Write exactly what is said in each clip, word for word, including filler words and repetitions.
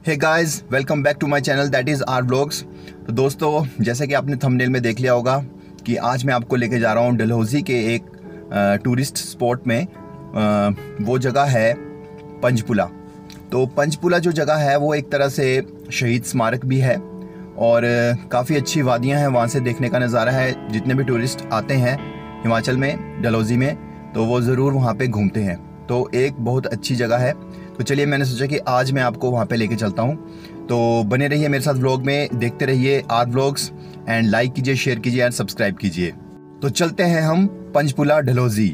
Hey guys, welcome back to my channel that is R vlogs. तो दोस्तों, जैसे कि आपने थंबनेल में देख लिया होगा कि आज मैं आपको लेके जा रहा हूँ डलहौजी के एक टूरिस्ट स्पॉट में। आ, वो जगह है पंचपुला। तो पंचपुला जो जगह है वो एक तरह से शहीद स्मारक भी है और काफ़ी अच्छी वादियाँ हैं, वहाँ से देखने का नज़ारा है। जितने भी टूरिस्ट आते हैं हिमाचल में, डलहौजी में, तो वो ज़रूर वहाँ पे घूमते हैं। तो एक बहुत अच्छी जगह है। तो चलिए, मैंने सोचा कि आज मैं आपको वहाँ पे लेके चलता हूँ। तो बने रहिए मेरे साथ व्लॉग में, देखते रहिए आर व्लॉग्स एंड लाइक कीजिए, शेयर कीजिए एंड सब्सक्राइब कीजिए। तो चलते हैं हम पंचपुला डलहौजी।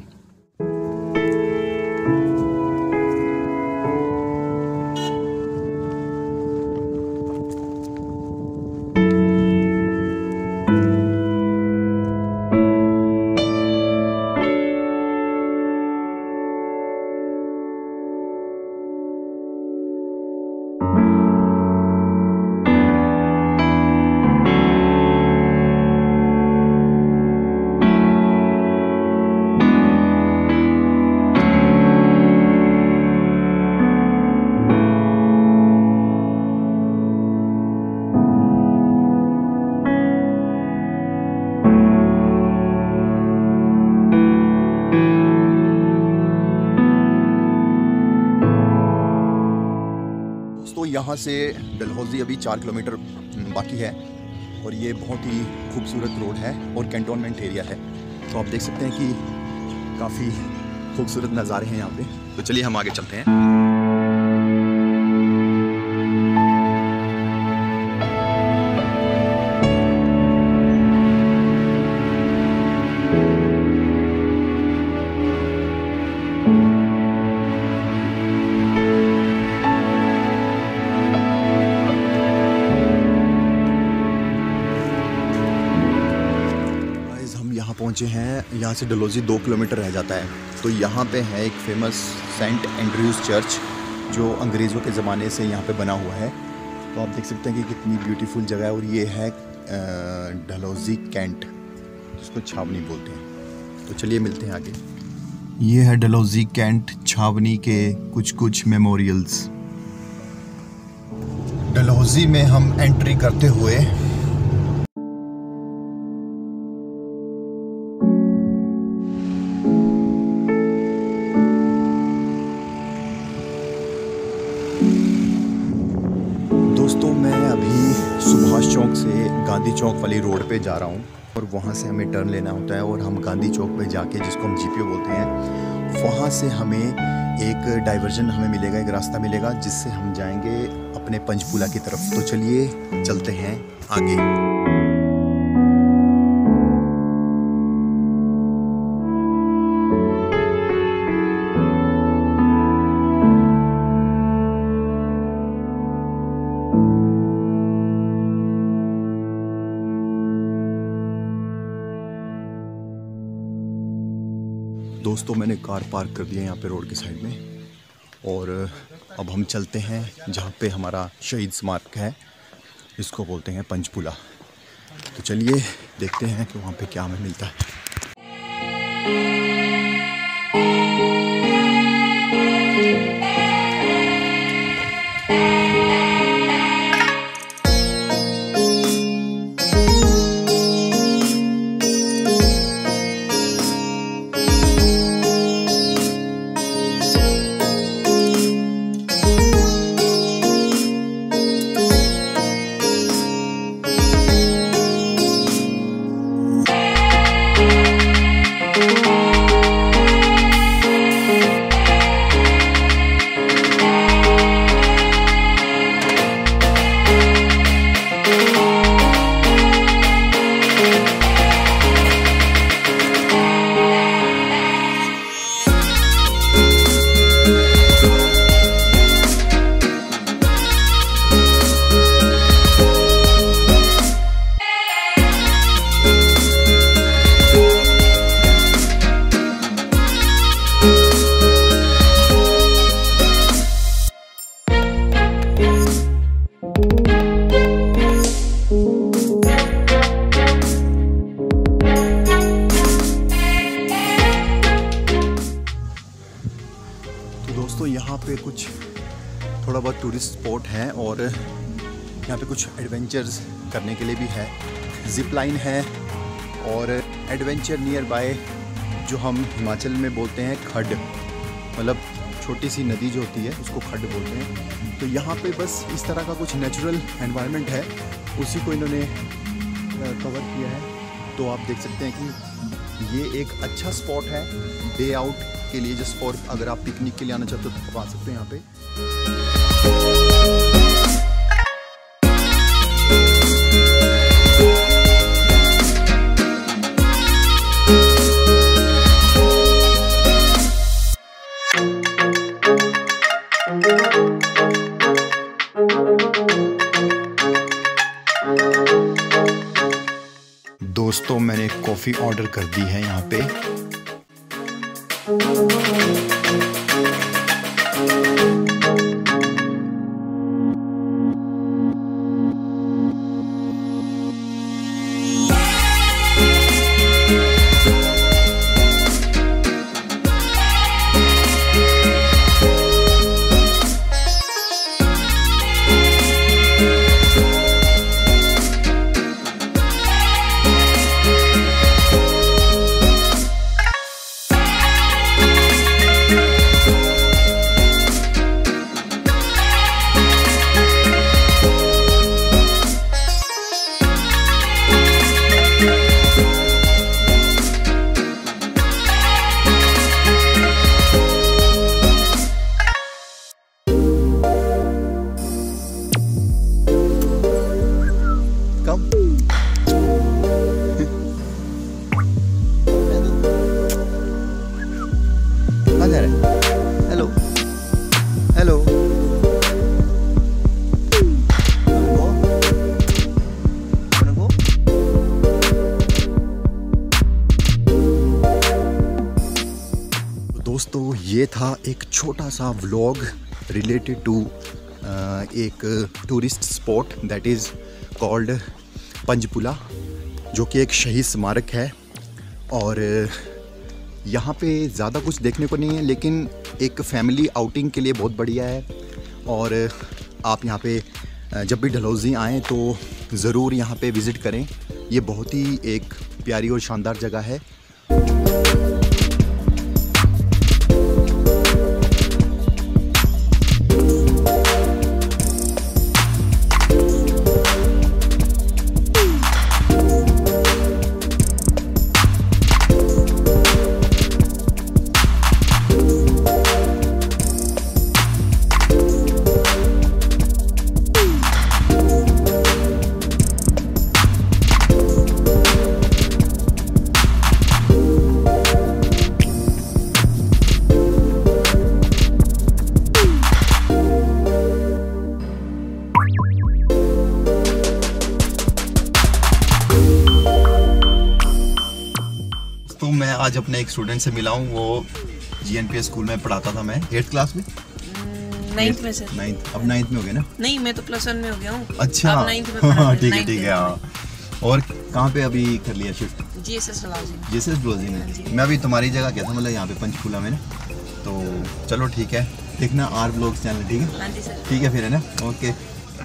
तो यहाँ से डलहौजी अभी चार किलोमीटर बाकी है और ये बहुत ही खूबसूरत रोड है और कैंटोनमेंट एरिया है। तो आप देख सकते हैं कि काफ़ी खूबसूरत नज़ारे हैं यहाँ पे। तो चलिए हम आगे चलते हैं। पहुँचे हैं, यहाँ से डलहौजी दो किलोमीटर रह जाता है। तो यहाँ पे है एक फेमस सेंट एंड्रयूज़ चर्च जो अंग्रेज़ों के ज़माने से यहाँ पे बना हुआ है। तो आप देख सकते हैं कि कितनी ब्यूटीफुल जगह है। और ये है डलहौजी कैंट, जिसको छावनी बोलते हैं। तो चलिए मिलते हैं आगे। ये है डलहौजी कैंट छावनी के कुछ कुछ मेमोरियल्स। डलहौजी में हम एंट्री करते हुए दोस्तों, मैं अभी सुभाष चौक से गांधी चौक वाली रोड पे जा रहा हूँ और वहाँ से हमें टर्न लेना होता है और हम गांधी चौक पे जाके, जिसको हम जीपीओ बोलते हैं, वहाँ से हमें एक डाइवर्जन हमें मिलेगा, एक रास्ता मिलेगा जिससे हम जाएंगे अपने पंचपुला की तरफ। तो चलिए चलते हैं आगे। दोस्तों, मैंने कार पार्क कर दिया यहाँ पे रोड के साइड में और अब हम चलते हैं जहाँ पे हमारा शहीद स्मारक है, इसको बोलते हैं पंचपुला। तो चलिए देखते हैं कि वहाँ पे क्या हमें मिलता है। दोस्तों यहाँ पे कुछ थोड़ा बहुत टूरिस्ट स्पॉट है और यहाँ पे कुछ एडवेंचर्स करने के लिए भी है। जिप लाइन है और एडवेंचर नियर बाय जो हम हिमाचल में बोलते हैं खड्ड, मतलब छोटी सी नदी जो होती है उसको खड्ड बोलते हैं। तो यहाँ पे बस इस तरह का कुछ नेचुरल एनवायरनमेंट है, उसी को इन्होंने कवर किया है। तो आप देख सकते हैं कि ये एक अच्छा स्पॉट है डे आउट के लिए, जस्ट फॉर अगर आप पिकनिक के लिए आना चाहते हो तो आ सकते हैं यहाँ पे। दोस्तों मैंने कॉफ़ी ऑर्डर कर दी है यहाँ पे। हेलो हेलो दोस्तों ये था एक छोटा सा व्लॉग रिलेटेड टू एक tourist spot that is called Panjpula, जो कि एक शहीद स्मारक है। और यहाँ पे ज़्यादा कुछ देखने को नहीं है, लेकिन एक फैमिली आउटिंग के लिए बहुत बढ़िया है। और आप यहाँ पे जब भी डलहौज़ी आएँ तो ज़रूर यहाँ पे विज़िट करें। ये बहुत ही एक प्यारी और शानदार जगह है। तो मैं आज अपने एक स्टूडेंट से मिला हूँ, वो G N P S school में पढ़ाता था। मैं एट्थ क्लास में, नाइन्थ में से नाइन्थ अब नाइन्थ में हो गया ना? नहीं, मैं तो प्लस वन में हो गया हूँ। अच्छा, ठीक है ठीक है। हाँ, और कहाँ पे अभी कर लिया shift? G S S Dalhousie G S S Dalhousie में। मैं अभी तुम्हारी जगह क्या था, मतलब यहाँ पे पंचकूला में ना। तो चलो ठीक है, देखना आर ब्लॉग्स चैनल, ठीक है? हाँ जी सर, ठीक है फिर, है ना? ओके।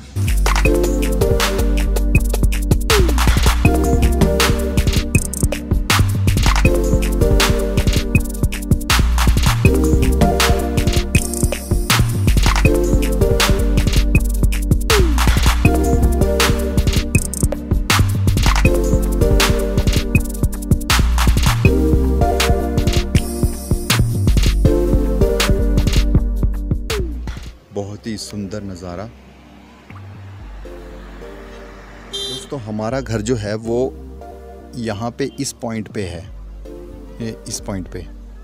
बहुत ही सुंदर नज़ारा। दोस्तों हमारा घर जो है वो यहाँ पे इस पॉइंट पे है, इस पॉइंट पे।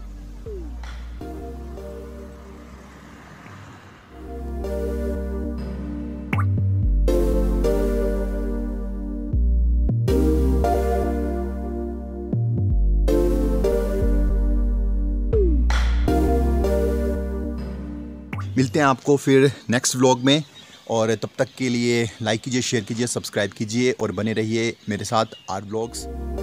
मिलते हैं आपको फिर नेक्स्ट व्लॉग में, और तब तक के लिए लाइक कीजिए, शेयर कीजिए, सब्सक्राइब कीजिए और बने रहिए मेरे साथ आर व्लॉग्स।